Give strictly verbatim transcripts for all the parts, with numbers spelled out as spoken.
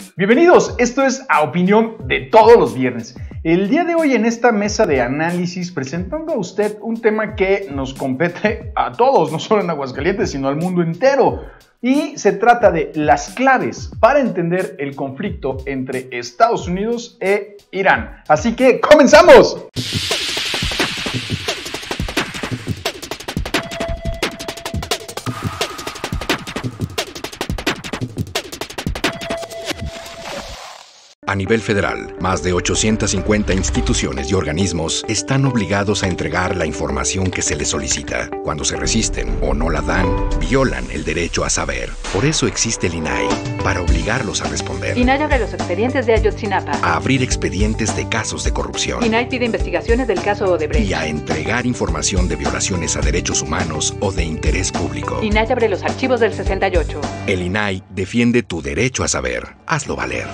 Bienvenidos, esto es A Opinión de todos los viernes. El día de hoy en esta mesa de análisis presentando a usted un tema que nos compete a todos, no solo en Aguascalientes, sino al mundo entero. Y se trata de las claves para entender el conflicto entre Estados Unidos e Irán. Así que ¡comenzamos! A nivel federal, más de ochocientas cincuenta instituciones y organismos están obligados a entregar la información que se les solicita. Cuando se resisten o no la dan, violan el derecho a saber. Por eso existe el I N A I, para obligarlos a responder. I N A I abre los expedientes de Ayotzinapa. A abrir expedientes de casos de corrupción. I N A I pide investigaciones del caso Odebrecht. Y a entregar información de violaciones a derechos humanos o de interés público. I N A I abre los archivos del sesenta y ocho. El I N A I defiende tu derecho a saber. Hazlo valer.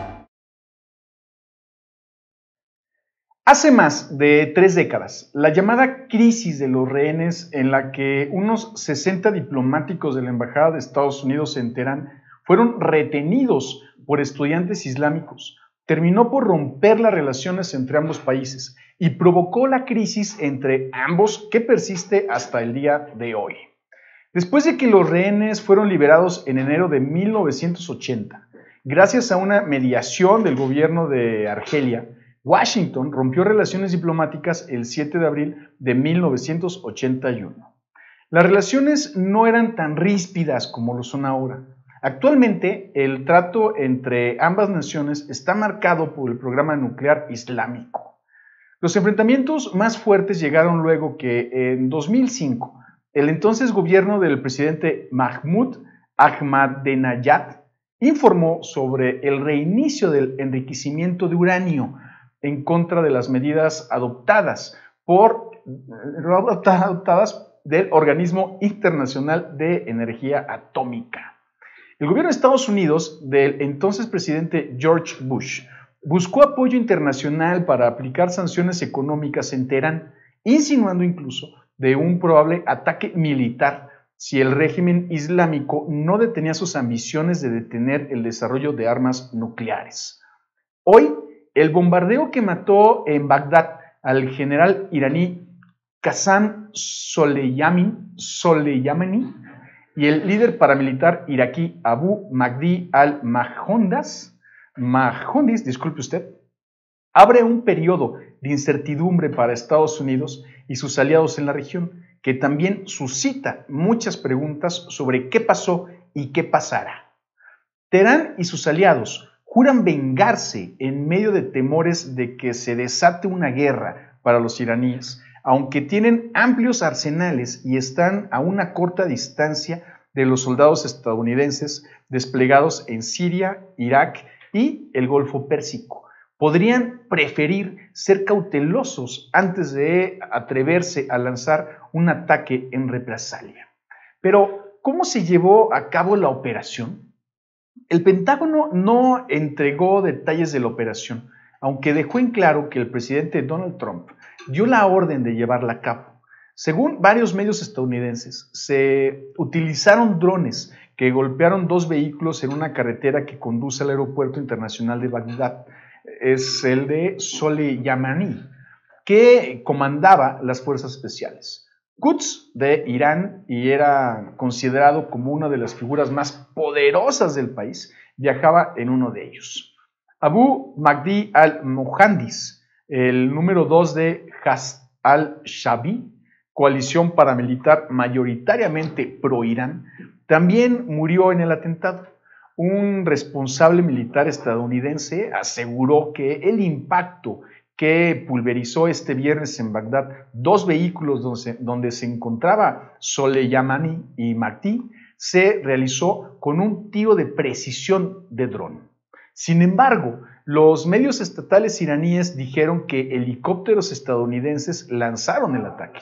Hace más de tres décadas, la llamada crisis de los rehenes, en la que unos sesenta diplomáticos de la Embajada de Estados Unidos en Teherán fueron retenidos por estudiantes islámicos, terminó por romper las relaciones entre ambos países y provocó la crisis entre ambos que persiste hasta el día de hoy. Después de que los rehenes fueron liberados en enero de mil novecientos ochenta, gracias a una mediación del gobierno de Argelia, Washington rompió relaciones diplomáticas el siete de abril de mil novecientos ochenta y uno. Las relaciones no eran tan ríspidas como lo son ahora. Actualmente, el trato entre ambas naciones está marcado por el programa nuclear islámico. Los enfrentamientos más fuertes llegaron luego que, en dos mil cinco, el entonces gobierno del presidente Mahmoud Ahmadinejad informó sobre el reinicio del enriquecimiento de uranio en contra de las medidas adoptadas por adoptadas del Organismo Internacional de Energía Atómica. El gobierno de Estados Unidos, del entonces presidente George Bush, buscó apoyo internacional para aplicar sanciones económicas en Teherán, insinuando incluso de un probable ataque militar si el régimen islámico no detenía sus ambiciones de detener el desarrollo de armas nucleares. Hoy, el bombardeo que mató en Bagdad al general iraní Qasem Soleimani y el líder paramilitar iraquí Abu Mahdi al-Majondis, Majondis, disculpe usted, abre un periodo de incertidumbre para Estados Unidos y sus aliados en la región, que también suscita muchas preguntas sobre qué pasó y qué pasará. Teherán y sus aliados juran vengarse en medio de temores de que se desate una guerra para los iraníes, aunque tienen amplios arsenales y están a una corta distancia de los soldados estadounidenses desplegados en Siria, Irak y el Golfo Pérsico. Podrían preferir ser cautelosos antes de atreverse a lanzar un ataque en represalia. Pero, ¿cómo se llevó a cabo la operación? El Pentágono no entregó detalles de la operación, aunque dejó en claro que el presidente Donald Trump dio la orden de llevarla a cabo. Según varios medios estadounidenses, se utilizaron drones que golpearon dos vehículos en una carretera que conduce al aeropuerto internacional de Bagdad. Es el de Soleimani, que comandaba las fuerzas especiales. Quds de Irán, y era considerado como una de las figuras más poderosas del país, viajaba en uno de ellos. Abu Mahdi al-Mohandis, el número dos de Hashd al-Shaabi, coalición paramilitar mayoritariamente pro-Irán, también murió en el atentado. Un responsable militar estadounidense aseguró que el impacto que pulverizó este viernes en Bagdad dos vehículos donde se, donde se encontraba Soleimani y Mahdi se realizó con un tiro de precisión de dron. Sin embargo, los medios estatales iraníes dijeron que helicópteros estadounidenses lanzaron el ataque.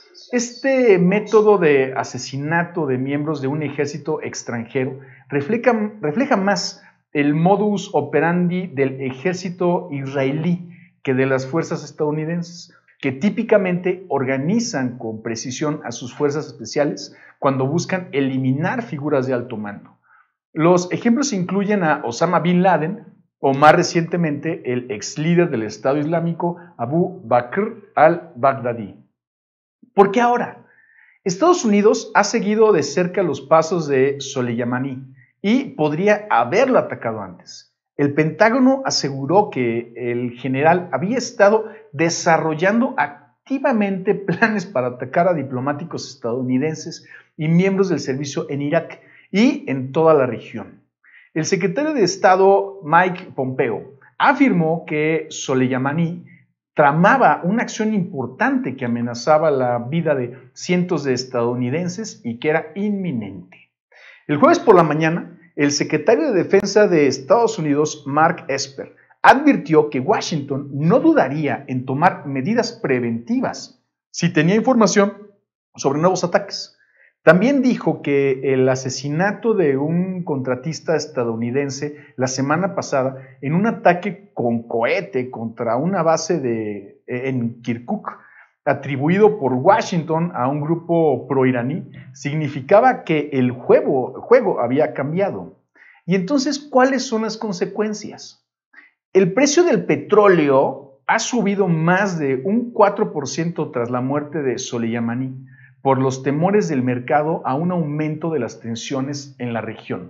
Este método de asesinato de miembros de un ejército extranjero refleja, refleja más el modus operandi del ejército israelí que de las fuerzas estadounidenses, que típicamente organizan con precisión a sus fuerzas especiales cuando buscan eliminar figuras de alto mando. Los ejemplos incluyen a Osama Bin Laden o más recientemente el ex líder del Estado Islámico Abu Bakr al-Baghdadi. ¿Por qué ahora? Estados Unidos ha seguido de cerca los pasos de Soleimani y podría haberlo atacado antes. El Pentágono aseguró que el general había estado desarrollando activamente planes para atacar a diplomáticos estadounidenses y miembros del servicio en Irak y en toda la región. El secretario de Estado Mike Pompeo afirmó que Soleimani tramaba una acción importante que amenazaba la vida de cientos de estadounidenses y que era inminente. El jueves por la mañana, el secretario de Defensa de Estados Unidos, Mark Esper, advirtió que Washington no dudaría en tomar medidas preventivas si tenía información sobre nuevos ataques. También dijo que el asesinato de un contratista estadounidense la semana pasada en un ataque con cohete contra una base de, en Kirkuk, atribuido por Washington a un grupo proiraní, significaba que el juego, el juego había cambiado. Y entonces, ¿cuáles son las consecuencias? El precio del petróleo ha subido más de un cuatro por ciento tras la muerte de Soleimani, por los temores del mercado a un aumento de las tensiones en la región.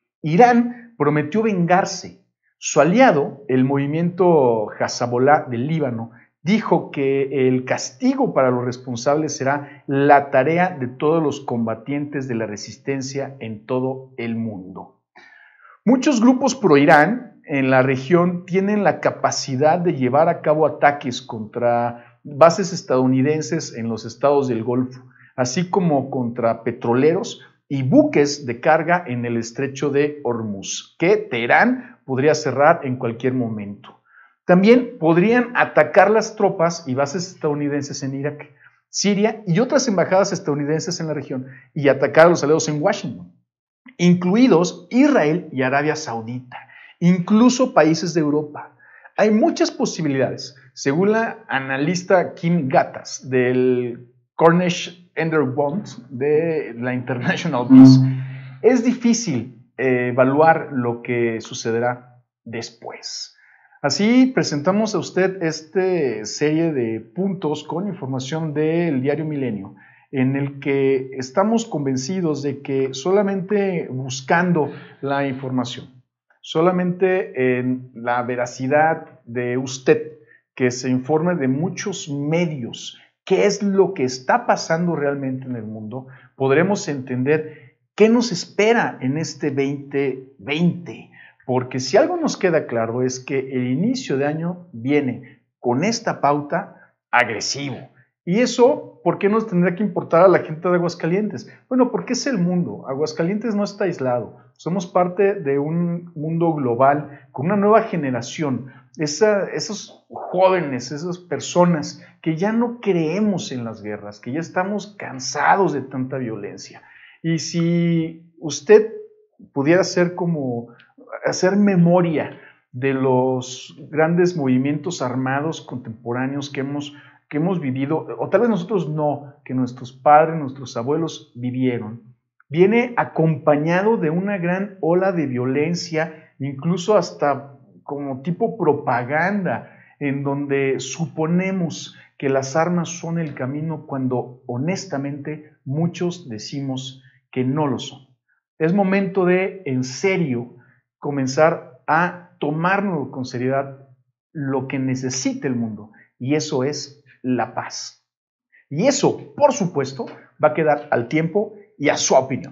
Irán prometió vengarse. Su aliado, el movimiento Hezbollah del Líbano, dijo que el castigo para los responsables será la tarea de todos los combatientes de la resistencia en todo el mundo. Muchos grupos pro-Irán en la región tienen la capacidad de llevar a cabo ataques contra bases estadounidenses en los estados del Golfo, así como contra petroleros y buques de carga en el estrecho de Hormuz, que Teherán podría cerrar en cualquier momento. También podrían atacar las tropas y bases estadounidenses en Irak, Siria y otras embajadas estadounidenses en la región y atacar a los aliados en Washington, incluidos Israel y Arabia Saudita, incluso países de Europa. Hay muchas posibilidades, según la analista Kim Gattas del Cornish Enderbond de la International Peace. Es difícil eh, evaluar lo que sucederá después. Así presentamos a usted esta serie de puntos con información del diario Milenio, en el que estamos convencidos de que solamente buscando la información, solamente en la veracidad de usted, que se informe de muchos medios, qué es lo que está pasando realmente en el mundo, podremos entender qué nos espera en este veinte veinte. Porque si algo nos queda claro es que el inicio de año viene con esta pauta agresivo. Y eso, ¿por qué nos tendrá que importar a la gente de Aguascalientes? Bueno, porque es el mundo. Aguascalientes no está aislado. Somos parte de un mundo global con una nueva generación. Esa, esos jóvenes, esas personas que ya no creemos en las guerras, que ya estamos cansados de tanta violencia. Y si usted pudiera ser como hacer memoria de los grandes movimientos armados contemporáneos que hemos, que hemos vivido, o tal vez nosotros no, que nuestros padres, nuestros abuelos vivieron, viene acompañado de una gran ola de violencia, incluso hasta como tipo propaganda, en donde suponemos que las armas son el camino cuando honestamente muchos decimos que no lo son. Es momento de, en serio, comenzar a tomarnos con seriedad lo que necesita el mundo, y eso es la paz. Y eso, por supuesto, va a quedar al tiempo y a su opinión.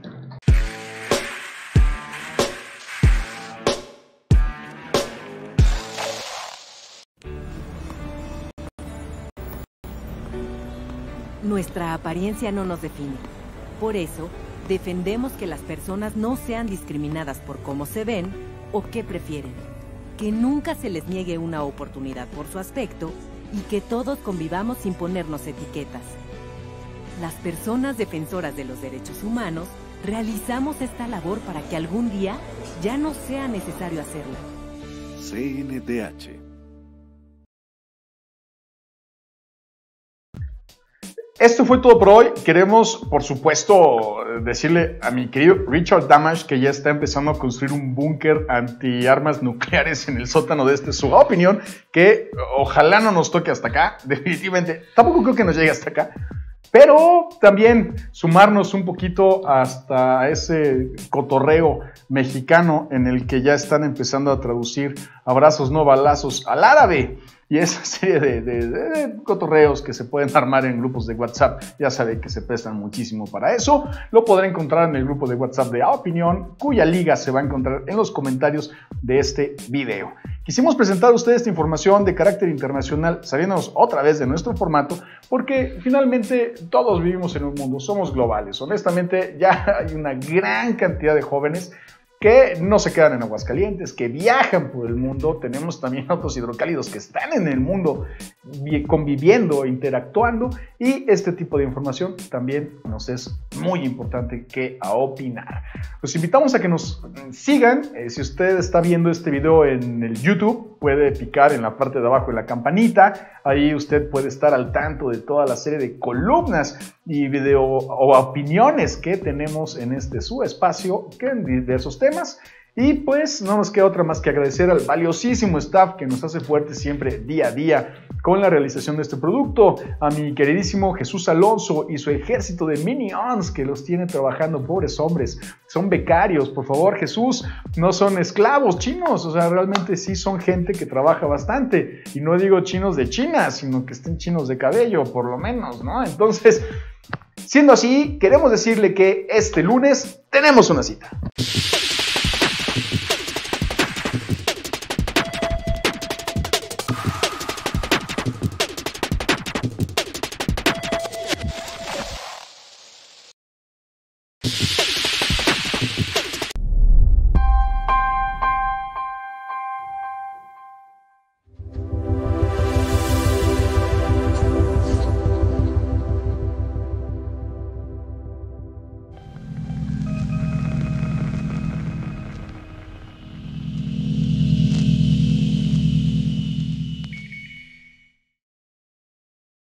Nuestra apariencia no nos define. Por eso, defendemos que las personas no sean discriminadas por cómo se ven o qué prefieren, que nunca se les niegue una oportunidad por su aspecto y que todos convivamos sin ponernos etiquetas. Las personas defensoras de los derechos humanos realizamos esta labor para que algún día ya no sea necesario hacerlo. C N D H. esto fue todo por hoy. Queremos, por supuesto, decirle a mi querido Richard Damage que ya está empezando a construir un búnker antiarmas nucleares en el sótano de este su opinión, que ojalá no nos toque hasta acá, definitivamente. Tampoco creo que nos llegue hasta acá. Pero también sumarnos un poquito hasta ese cotorreo mexicano en el que ya están empezando a traducir abrazos no balazos al árabe. Y esa serie de, de, de cotorreos que se pueden armar en grupos de WhatsApp, ya saben que se prestan muchísimo para eso. Lo podrán encontrar en el grupo de WhatsApp de A Opinión, cuya liga se va a encontrar en los comentarios de este video. Quisimos presentar a ustedes esta información de carácter internacional, sabiéndonos otra vez de nuestro formato, porque finalmente todos vivimos en un mundo, somos globales. Honestamente, ya hay una gran cantidad de jóvenes que no se quedan en Aguascalientes, que viajan por el mundo. Tenemos también autos hidrocálidos que están en el mundo conviviendo, interactuando, y este tipo de información también nos es muy importante que a opinar. Los invitamos a que nos sigan. Eh, si usted está viendo este video en el YouTube, puede picar en la parte de abajo de la campanita. Ahí usted puede estar al tanto de toda la serie de columnas y video o opiniones que tenemos en este su espacio, que en diversos temas. Y pues no nos queda otra más que agradecer al valiosísimo staff que nos hace fuertes siempre día a día con la realización de este producto, a mi queridísimo Jesús Alonso y su ejército de minions que los tiene trabajando, pobres hombres, son becarios. Por favor, Jesús, no son esclavos chinos, o sea, realmente sí son gente que trabaja bastante, y no digo chinos de China, sino que estén chinos de cabello, por lo menos, ¿no? Entonces, siendo así, queremos decirle que este lunes tenemos una cita.